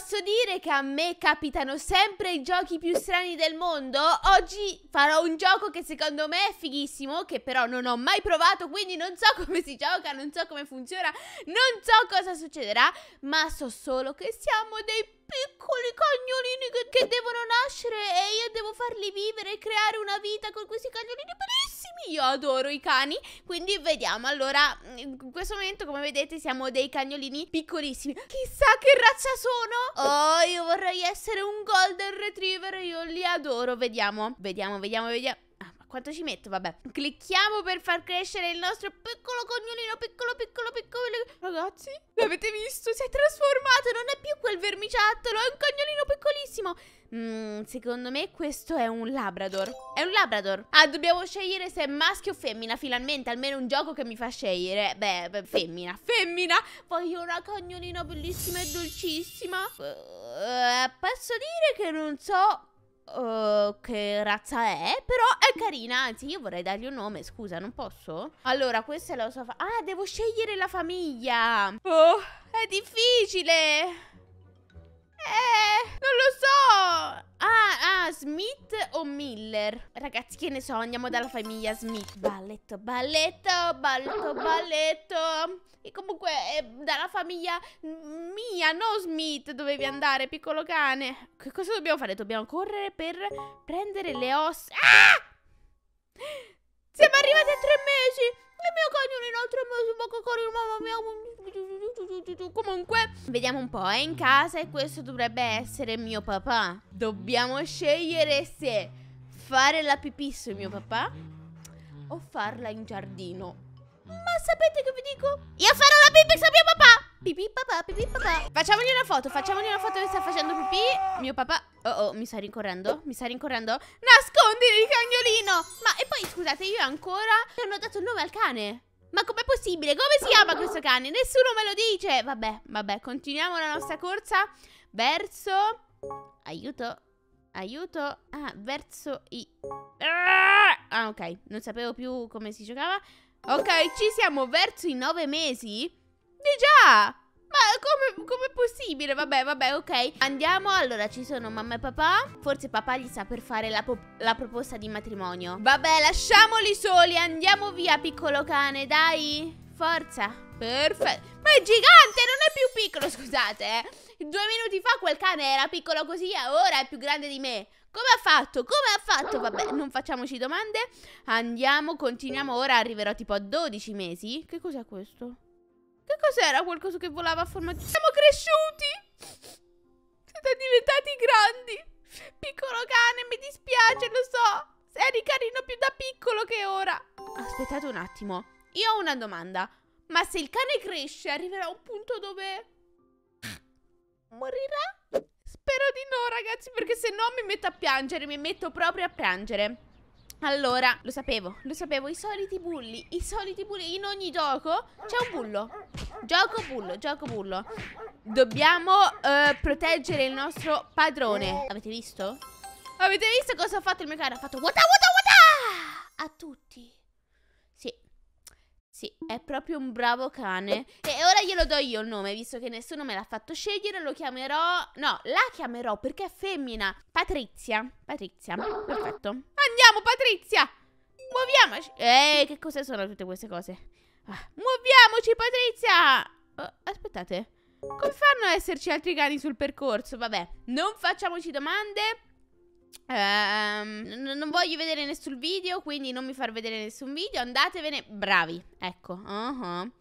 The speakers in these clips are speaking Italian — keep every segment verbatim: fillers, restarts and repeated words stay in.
posso dire che a me capitano sempre i giochi più strani del mondo. Oggi farò un gioco che secondo me è fighissimo, che però non ho mai provato, quindi non so come si gioca, non so come funziona, non so cosa succederà, ma so solo che siamo dei piccoli cagnolini che, che devono nascere e io devo farli vivere e creare una vita con questi cagnolini bellissimi. Io adoro i cani, quindi vediamo. Allora, in questo momento, come vedete, siamo dei cagnolini piccolissimi. Chissà che razza sono. Oh, io vorrei essere un golden retriever, io li adoro. Vediamo, vediamo, vediamo, vediamo. Quanto ci metto? Vabbè. Clicchiamo per far crescere il nostro piccolo cagnolino. Piccolo, piccolo, piccolo. Ragazzi, l'avete visto? Si è trasformato. Non è più quel vermiciattolo. È un cagnolino piccolissimo. Mm, secondo me questo è un labrador. È un labrador. Ah, dobbiamo scegliere se è maschio o femmina. Finalmente, almeno un gioco che mi fa scegliere. Beh, beh femmina. Femmina. Voglio una cagnolina bellissima e dolcissima. uh, Posso dire che non so Uh, che razza è, però è carina. Anzi, io vorrei dargli un nome. Scusa, non posso? Allora, questa è la sua fa- Ah, devo scegliere la famiglia. Oh, è difficile. Eh, non lo so. Ah, ah, Smith o Miller? Ragazzi, che ne so, andiamo dalla famiglia Smith. Balletto, balletto, balletto, balletto. E comunque è dalla famiglia mia, no Smith, dovevi andare, piccolo cane. Che cosa dobbiamo fare? Dobbiamo correre per prendere le ossa. Ah! Siamo arrivati a tre mesi. Il mio cagnolino ha tre mesi, ma che carino, mamma mia. Comunque, vediamo un po', è in casa e questo dovrebbe essere mio papà. Dobbiamo scegliere se fare la pipì su mio papà o farla in giardino. Ma sapete che vi dico? Io farò la pipì su mio papà. Pipì papà, pipì papà. Facciamogli una foto, facciamogli una foto che sta facendo pipì. Mio papà. Oh oh, mi sta rincorrendo, mi sta rincorrendo. Nascondili il cagnolino. Ma e poi scusate, io ancora non ho dato il nome al cane. Ma com'è possibile? Come si chiama questo cane? Nessuno me lo dice. Vabbè, vabbè, continuiamo la nostra corsa verso... Aiuto, aiuto. Ah, verso i... Ah, ok, non sapevo più come si giocava. Ok, ci siamo verso i nove mesi? Di già! Ma come, com'è possibile? Vabbè, vabbè, ok. Andiamo, allora ci sono mamma e papà. Forse papà gli sta per fare la, la proposta di matrimonio. Vabbè, lasciamoli soli, andiamo via piccolo cane, dai. Forza. Perfetto. Ma è gigante, non è più piccolo, scusate eh. Due minuti fa quel cane era piccolo così e ora è più grande di me. Come ha fatto? Come ha fatto? Vabbè, non facciamoci domande. Andiamo, continuiamo. Ora arriverò tipo a dodici mesi. Che cos'è questo? Che cos'era qualcosa che volava a forma di... Siamo cresciuti! Siete diventati grandi! Piccolo cane, mi dispiace, lo so. Eri carino più da piccolo che ora. Aspettate un attimo. Io ho una domanda. Ma se il cane cresce, arriverà a un punto dove... morirà? Spero di no, ragazzi, perché se no mi metto a piangere, mi metto proprio a piangere. Allora, lo sapevo, lo sapevo, i soliti bulli, i soliti bulli, in ogni gioco c'è un bullo. Gioco bullo, gioco bullo. Dobbiamo uh, proteggere il nostro padrone. Avete visto? Avete visto cosa ha fatto il mio cane? Ha fatto wata wata wata a tutti. Sì. Sì, è proprio un bravo cane. E ora glielo do io il nome, visto che nessuno me l'ha fatto scegliere. Lo chiamerò... No, la chiamerò perché è femmina. Patrizia. Patrizia, perfetto. Andiamo, Patrizia. Muoviamoci. Eh, che cose sono tutte queste cose? Ah, muoviamoci, Patrizia. Oh, aspettate. Come fanno ad esserci altri cani sul percorso? Vabbè, non facciamoci domande. Um, non voglio vedere nessun video, quindi non mi far vedere nessun video. Andatevene, bravi. Ecco, uh-huh.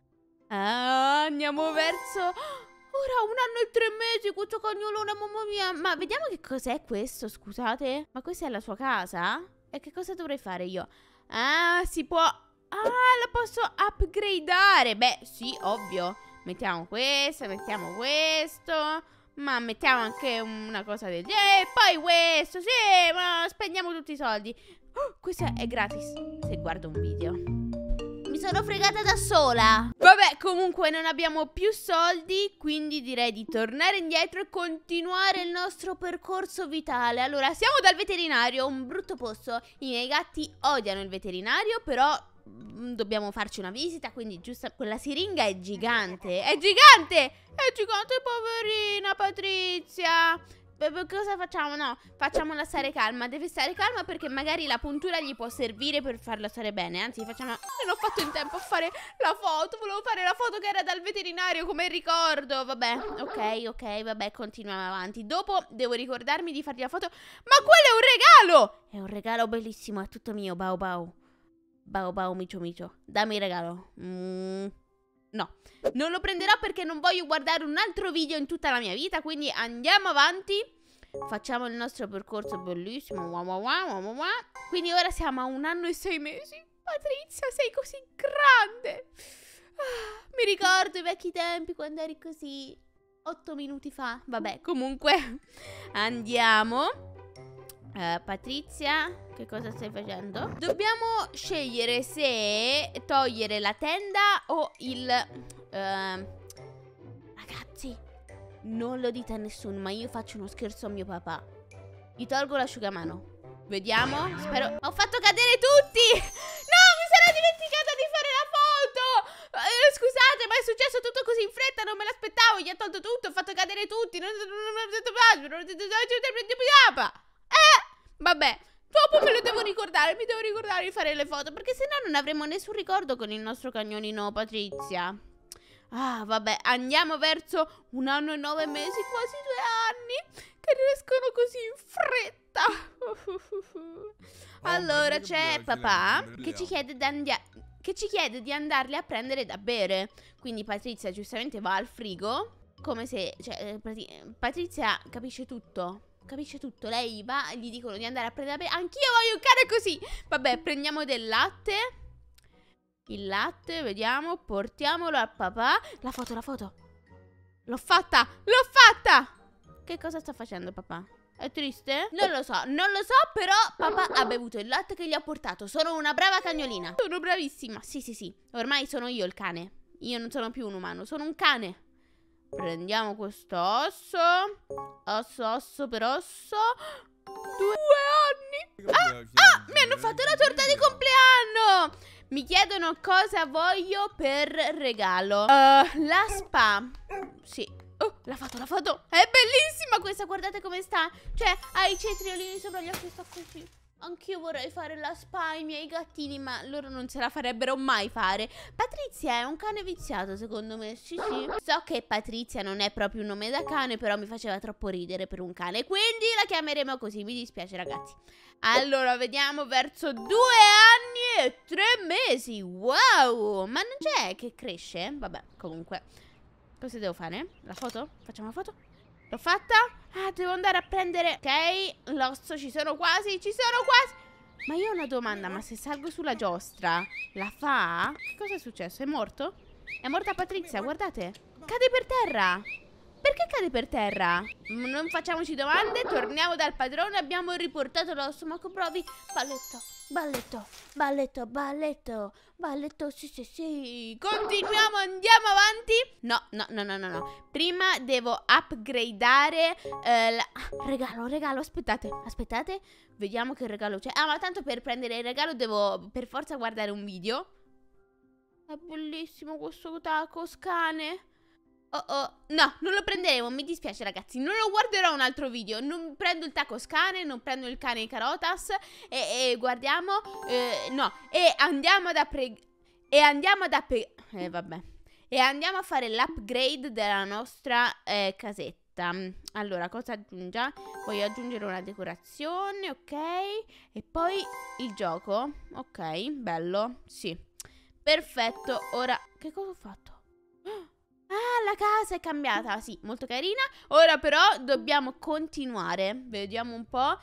ah, andiamo verso... Ora un anno e tre mesi questo cagnolone, mamma mia. Ma vediamo che cos'è questo, scusate. Ma questa è la sua casa? E che cosa dovrei fare io? Ah, si può... Ah, la posso upgradeare. Beh, sì, ovvio. Mettiamo questo, mettiamo questo. Ma mettiamo anche una cosa del genere. E poi questo, sì, ma spendiamo tutti i soldi. Oh, questo è gratis. Se guardo un video. Mi sono fregata da sola. Vabbè, comunque non abbiamo più soldi, quindi direi di tornare indietro e continuare il nostro percorso vitale. Allora, siamo dal veterinario, un brutto posto. I miei gatti odiano il veterinario, però mm, dobbiamo farci una visita, quindi giusto, quella siringa è gigante, è gigante, è gigante, poverina Patrizia. Beh, cosa facciamo? No, facciamola stare calma. Deve stare calma perché magari la puntura gli può servire per farla stare bene. Anzi, facciamo... Non ho fatto in tempo a fare la foto. Volevo fare la foto che era dal veterinario come ricordo. Vabbè, ok, ok, vabbè, continuiamo avanti. Dopo devo ricordarmi di fargli la foto. Ma quello è un regalo! È un regalo bellissimo, è tutto mio, Bau Bau. Bau Bau, micio micio. Dammi il regalo. Mm, no, non lo prenderò perché non voglio guardare un altro video in tutta la mia vita. Quindi andiamo avanti. Facciamo il nostro percorso bellissimo. Wow, wow, wow, wow, wow. Quindi ora siamo a un anno e sei mesi. Patrizia, sei così grande. Ah, mi ricordo i vecchi tempi quando eri così. Otto minuti fa. Vabbè, comunque andiamo. uh, Patrizia, che cosa stai facendo? Dobbiamo scegliere se togliere la tenda o il... Uh, ragazzi, non lo dite a nessuno, ma io faccio uno scherzo a mio papà. Gli tolgo l'asciugamano. Vediamo. Spero... Ho fatto cadere tutti! No, mi sono dimenticata di fare la foto! Eh, scusate, ma è successo tutto così in fretta, non me l'aspettavo. Gli ho tolto tutto, ho fatto cadere tutti. Non Eh, vabbè. Dopo me lo devo ricordare, mi devo ricordare di fare le foto, perché se no non avremo nessun ricordo con il nostro cagnolino Patrizia. Ah, vabbè, andiamo verso un anno e nove mesi, quasi due anni, che riescono così in fretta. Allora, c'è papà che ci chiede di andia- che ci chiede di andarli a prendere da bere. Quindi Patrizia giustamente va al frigo, come se, cioè, Patrizia capisce tutto. Capisce tutto, lei va e gli dicono di andare a prendere da bere. Anch'io voglio un cane così. Vabbè, prendiamo del latte. Il latte, vediamo, portiamolo a papà. La foto, la foto. L'ho fatta, l'ho fatta. Che cosa sta facendo papà? È triste? Non lo so, non lo so, però papà ha bevuto il latte che gli ho portato. Sono una brava cagnolina. Sono bravissima, sì sì sì. Ormai sono io il cane. Io non sono più un umano, sono un cane. Prendiamo questo osso. Osso, osso per osso. Due anni. Ah, ah, mi hanno fatto la torta di compleanno. Mi chiedono cosa voglio per regalo. uh, La spa. Sì. Oh, la foto, la foto. È bellissima questa, guardate come sta. Cioè, ha i cetriolini sopra gli occhi, sta così. Anch'io vorrei fare la spa ai miei gattini, ma loro non se la farebbero mai fare. Patrizia è un cane viziato, secondo me. Sì, sì. So che Patrizia non è proprio un nome da cane, però mi faceva troppo ridere per un cane, quindi la chiameremo così. Mi dispiace, ragazzi. Allora, vediamo verso due anni e tre mesi. Wow, ma non c'è che cresce? Vabbè, comunque. Cosa devo fare? La foto? Facciamo la foto? L'ho fatta? Ah, devo andare a prendere... Ok, l'osso, ci sono quasi, ci sono quasi. Ma io ho una domanda, ma se salgo sulla giostra, la fa? Che cosa è successo? È morto? È morta Patrizia, guardate. Cade per terra. Perché cade per terra? Non facciamoci domande, torniamo dal padrone, abbiamo riportato l'osso, ma provi. Balletto, balletto, balletto, balletto, balletto, sì sì sì. Continuiamo, andiamo avanti. No, no, no, no, no, no. Prima devo upgradeare eh, la... Regalo, regalo, aspettate, aspettate. Vediamo che regalo c'è. Ah, ma tanto per prendere il regalo devo per forza guardare un video. È bellissimo questo tacos cane. Oh oh, no, non lo prenderemo, mi dispiace ragazzi, non lo guarderò un altro video. Non prendo il tacos cane, non prendo il cane carotas. E, e guardiamo, eh, no, e andiamo ad appre... E andiamo ad appre... Eh vabbè. E andiamo a fare l'upgrade della nostra eh, casetta. Allora, cosa aggiunga? Voglio aggiungere una decorazione, ok. E poi il gioco, ok, bello, sì. Perfetto, ora, che cosa ho fatto? Ah, la casa è cambiata, sì, molto carina. Ora però dobbiamo continuare. Vediamo un po'.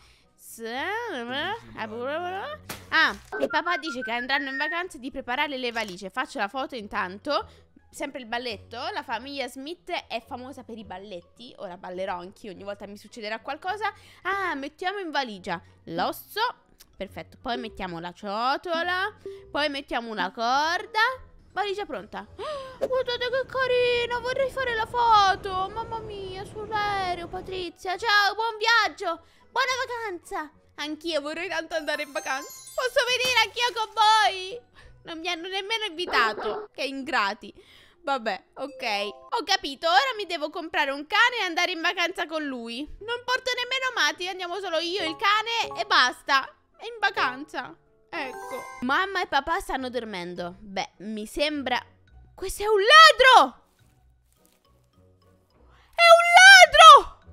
Ah, il papà dice che andranno in vacanza e di preparare le valigie. Faccio la foto intanto. Sempre il balletto. La famiglia Smith è famosa per i balletti. Ora ballerò anch'io, ogni volta mi succederà qualcosa. Ah, mettiamo in valigia l'osso. Perfetto, poi mettiamo la ciotola. Poi mettiamo una corda. Valigia pronta. Oh, guardate che carina, vorrei fare la foto. Mamma mia, sull'aereo, Patrizia. Ciao, buon viaggio, buona vacanza. Anch'io vorrei tanto andare in vacanza. Posso venire anch'io con voi? Non mi hanno nemmeno invitato. Che ingrati. Vabbè, ok. Ho capito, ora mi devo comprare un cane e andare in vacanza con lui. Non porto nemmeno Mati, andiamo solo io, il cane e basta. È in vacanza. Ecco. Mamma e papà stanno dormendo. Beh, mi sembra... Questo è un ladro! È un ladro!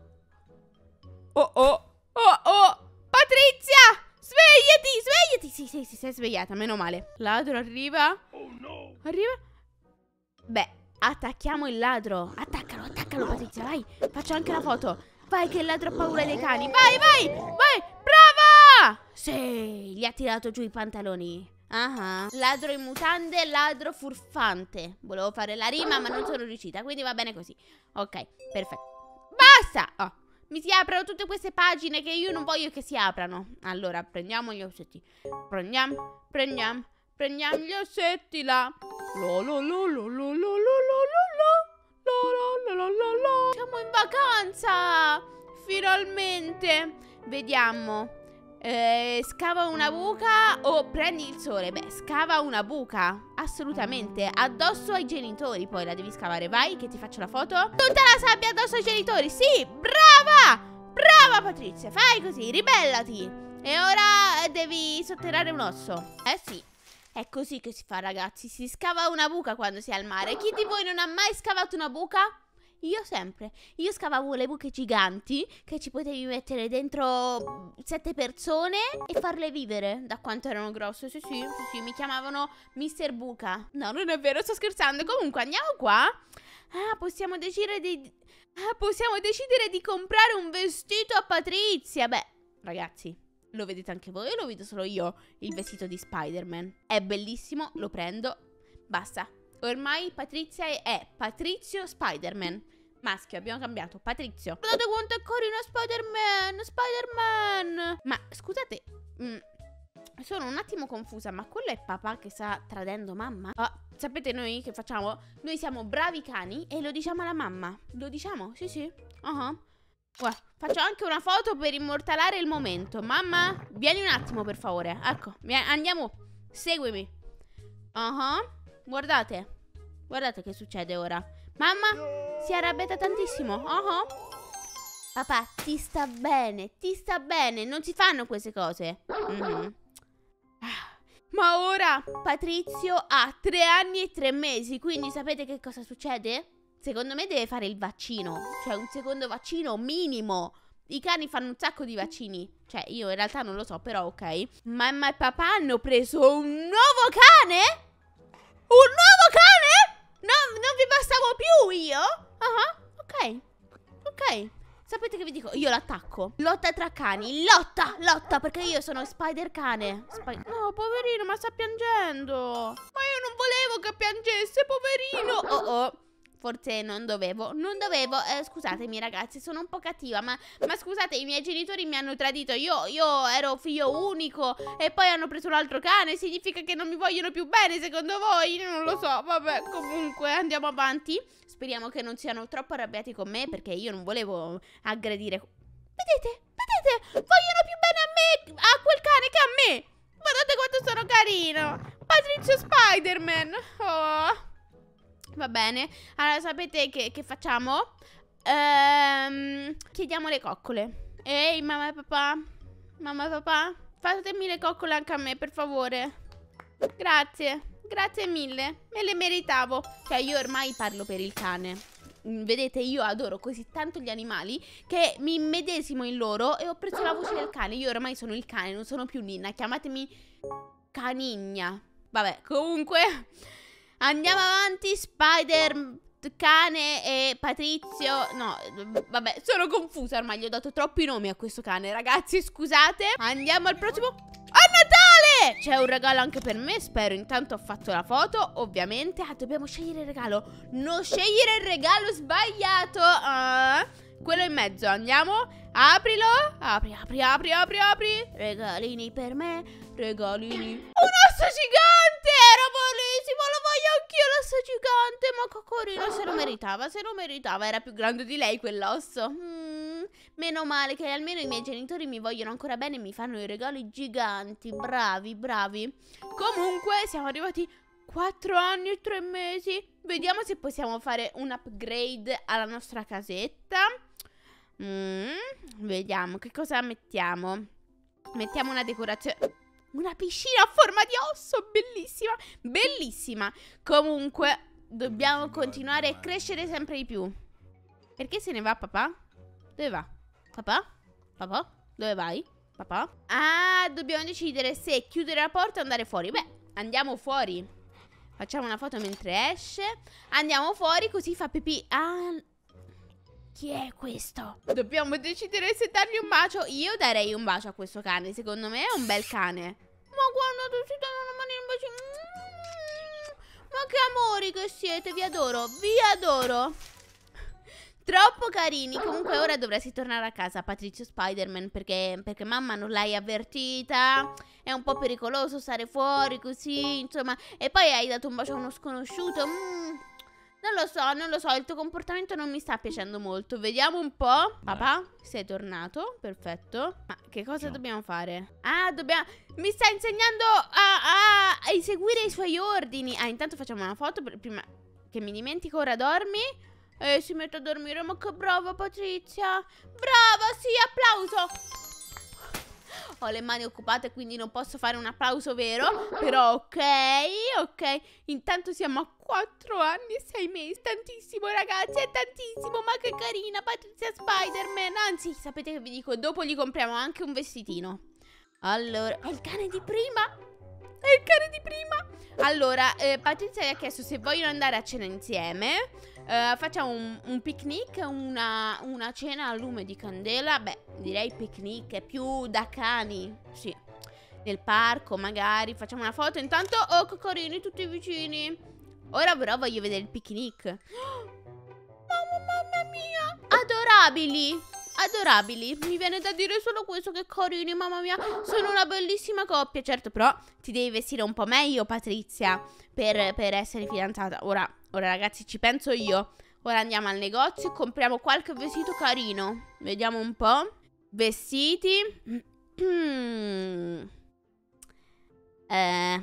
Oh oh, oh oh. Patrizia! Svegliati, svegliati. Sì, sì, sì, sei svegliata, meno male. Ladro arriva. Oh no. Arriva. Beh, attacchiamo il ladro. Attaccalo, attaccalo, Patrizia, vai. Faccio anche la foto. Vai che il ladro ha paura dei cani. Vai, vai, vai. Brava! Sì, gli ha tirato giù i pantaloni. Ah, uh-huh. Ladro in mutande, ladro furfante. Volevo fare la rima ma non sono riuscita, quindi va bene così. Ok, perfetto. Basta! Oh, mi si aprono tutte queste pagine che io non voglio che si aprano. Allora, prendiamo gli ossetti. Prendiamo, prendiamo, prendiamo gli ossetti là. Lo lo lo lo lo lo lo lo lo lo lo. Siamo in vacanza! Finalmente! Vediamo. Eh, scava una buca o prendi il sole? Beh, scava una buca. Assolutamente. Addosso ai genitori. Poi la devi scavare. Vai che ti faccio la foto. Tutta la sabbia addosso ai genitori. Sì, brava. Brava Patrizia. Fai così, ribellati. E ora devi sotterrare un osso. Eh sì, è così che si fa, ragazzi. Si scava una buca quando si è al mare. Chi di voi non ha mai scavato una buca? Io sempre. Io scavavo le buche giganti che ci potevi mettere dentro sette persone e farle vivere da quanto erano grosse. Sì, sì, sì, sì, mi chiamavano mister Buca. No, non è vero, sto scherzando. Comunque andiamo qua. Ah, possiamo decidere di... Ah, possiamo decidere di comprare un vestito a Patrizia. Beh, ragazzi, lo vedete anche voi o lo vedo solo io? Il vestito di Spider-Man. È bellissimo, lo prendo. Basta. Ormai Patrizia è, è Patrizio Spider-Man. Maschio, abbiamo cambiato, Patrizio. Guardate quanto è carino Spider-Man, Spider-Man. Ma scusate, mh, sono un attimo confusa. Ma quello è papà che sta tradendo mamma? Ah, sapete noi che facciamo? Noi siamo bravi cani e lo diciamo alla mamma. Lo diciamo? Sì, sì. uh-huh. Guarda, faccio anche una foto per immortalare il momento. Mamma, vieni un attimo per favore. Ecco, andiamo, seguimi. uh-huh. Guardate, guardate che succede ora. Mamma si è arrabbiata tantissimo. uh-huh. Papà, ti sta bene, ti sta bene. Non si fanno queste cose. mm-hmm. Ma ora Patrizio ha tre anni e tre mesi. Quindi sapete che cosa succede? Secondo me deve fare il vaccino. Cioè un secondo vaccino minimo. I cani fanno un sacco di vaccini. Cioè io in realtà non lo so, però ok. Mamma e papà hanno preso un nuovo cane? Un nuovo cane? No, non vi bastavo più io? uh-huh. Ok, ok. Sapete che vi dico? Io l'attacco. Lotta tra cani, lotta, lotta. Perché io sono Spider cane. Sp No, poverino, ma sta piangendo. Ma io non volevo che piangesse, poverino. Oh oh, forse non dovevo, non dovevo, eh, scusatemi ragazzi, sono un po' cattiva, ma, ma scusate, i miei genitori mi hanno tradito, io, io ero figlio unico e poi hanno preso un altro cane, significa che non mi vogliono più bene secondo voi? Non lo so, vabbè, comunque andiamo avanti, speriamo che non siano troppo arrabbiati con me perché io non volevo aggredire. Vedete, vedete, vogliono più bene a me, a quel cane che a me, guardate quanto sono carino, Patrizio Spider-Man, oh. Va bene, allora sapete che, che facciamo? Ehm, chiediamo le coccole. Ehi mamma e papà, mamma e papà, fatemi le coccole anche a me per favore. Grazie, grazie mille, me le meritavo. Cioè io ormai parlo per il cane. Vedete, io adoro così tanto gli animali che mi immedesimo in loro e ho preso la voce del cane. Io ormai sono il cane, non sono più Ninna, chiamatemi Canigna. Vabbè, comunque andiamo avanti, Spider, cane e Patrizio. No, vabbè, sono confusa ormai, gli ho dato troppi nomi a questo cane, ragazzi, scusate. Andiamo al prossimo. A Natale! C'è un regalo anche per me, spero. Intanto ho fatto la foto, ovviamente. Ah, dobbiamo scegliere il regalo. Non scegliere il regalo sbagliato. Ah, quello in mezzo, andiamo. Aprilo. Apri, apri, apri, apri, apri. Regalini per me, regalini. Un osso gigante! Era bellissimo, lo voglio anch'io l'osso gigante. Ma che carino, se lo meritava, se lo meritava. Era più grande di lei quell'osso. mm, Meno male che almeno i miei genitori mi vogliono ancora bene e mi fanno i regali giganti. Bravi, bravi. Comunque siamo arrivati quattro anni e tre mesi. Vediamo se possiamo fare un upgrade alla nostra casetta. mm, Vediamo che cosa mettiamo. Mettiamo una decorazione. Una piscina a forma di osso. Bellissima, bellissima. Comunque dobbiamo continuare a crescere sempre di più. Perché se ne va papà? Dove va? Papà? Papà? Dove vai? Papà? Ah, dobbiamo decidere se chiudere la porta o andare fuori. Beh, andiamo fuori. Facciamo una foto mentre esce. Andiamo fuori così fa pipì. Ah, chi è questo? Dobbiamo decidere se dargli un bacio. Io darei un bacio a questo cane. Secondo me è un bel cane. Ma guarda, si danno una mano in bacio. Ma che amori che siete. Vi adoro, vi adoro. Troppo carini. Comunque ora dovresti tornare a casa, Patrizio Spider-Man, perché, perché mamma non l'hai avvertita. È un po' pericoloso stare fuori così, insomma. E poi hai dato un bacio a uno sconosciuto. mm, Non lo so, non lo so. Il tuo comportamento non mi sta piacendo molto. Vediamo un po'. Papà, sei tornato, perfetto. Ma che cosa no. dobbiamo fare? Ah, dobbiamo... Mi sta insegnando a, a, a eseguire i suoi ordini. Ah, intanto facciamo una foto per, prima che mi dimentico. Ora dormi. E si mette a dormire. Ma che brava Patrizia. Brava, sì, applauso. Ho le mani occupate, quindi non posso fare un applauso vero. Però ok, ok. Intanto siamo a quattro anni e sei mesi. Tantissimo ragazzi, è tantissimo. Ma che carina Patrizia Spider-Man. Anzi, sapete che vi dico? Dopo gli compriamo anche un vestitino. Allora, è il cane di prima. È il cane di prima. Allora, eh, Patrizia mi ha chiesto se vogliono andare a cena insieme. uh, Facciamo un, un picnic, una, una cena a lume di candela. Beh, direi picnic, è più da cani. Sì, nel parco magari. Facciamo una foto. Intanto, oh che carini tutti vicini. Ora però voglio vedere il picnic. Mamma, mamma mia, adorabili. Adorabili, mi viene da dire solo questo, che carini, mamma mia, sono una bellissima coppia. Certo, però ti devi vestire un po' meglio, Patrizia, per, per essere fidanzata. Ora, ora ragazzi, ci penso io. Ora andiamo al negozio e compriamo qualche vestito carino. Vediamo un po'. Vestiti. eh.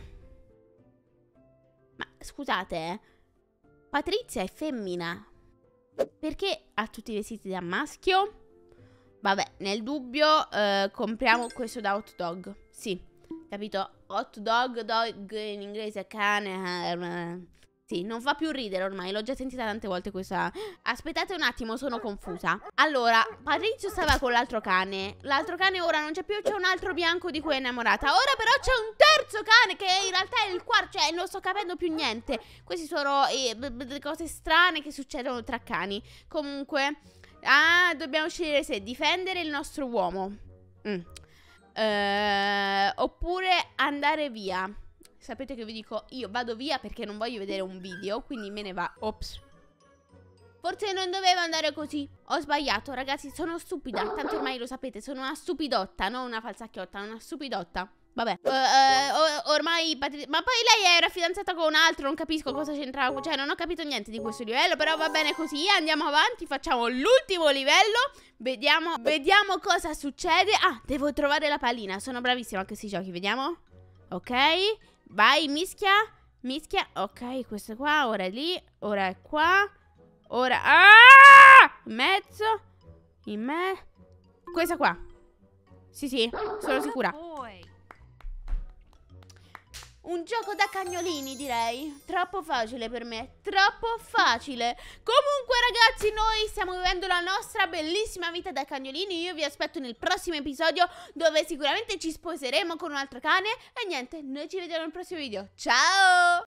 Ma scusate, eh. Patrizia è femmina. Perché ha tutti i vestiti da maschio? Vabbè, nel dubbio eh, compriamo questo da hot dog. Sì, capito? Hot dog, dog in inglese cane. eh, Sì, non fa più ridere ormai, l'ho già sentita tante volte questa. Aspettate un attimo, sono confusa. Allora, Patrizio stava con l'altro cane. L'altro cane ora non c'è più, c'è un altro bianco di cui è innamorata. Ora però c'è un terzo cane che in realtà è il quarto. Cioè, non sto capendo più niente. Queste sono eh, cose strane che succedono tra cani. Comunque... Ah, dobbiamo scegliere se difendere il nostro uomo mm. eh, oppure andare via. Sapete che vi dico? Io vado via perché non voglio vedere un video, quindi me ne va. Ops. Forse non dovevo andare così. Ho sbagliato, ragazzi, sono stupida. Tanto ormai lo sapete, sono una stupidotta, non una falsacchiotta, una stupidotta. Vabbè, uh, uh, ormai Patrizia... Ma poi lei era fidanzata con un altro, non capisco cosa c'entrava. Cioè, non ho capito niente di questo livello. Però va bene così, andiamo avanti. Facciamo l'ultimo livello. Vediamo, vediamo cosa succede. Ah, devo trovare la pallina. Sono bravissima a questi giochi, vediamo. Ok, vai, mischia. Mischia, ok, questo qua, ora è lì. Ora è qua. Ora, ah! In mezzo. In me. Questa qua. Sì, sì, sono sicura. Un gioco da cagnolini, direi. Troppo facile per me, troppo facile. Comunque ragazzi, noi stiamo vivendo la nostra bellissima vita da cagnolini. Io vi aspetto nel prossimo episodio, dove sicuramente ci sposeremo con un altro cane. E niente, noi ci vediamo nel prossimo video. Ciao!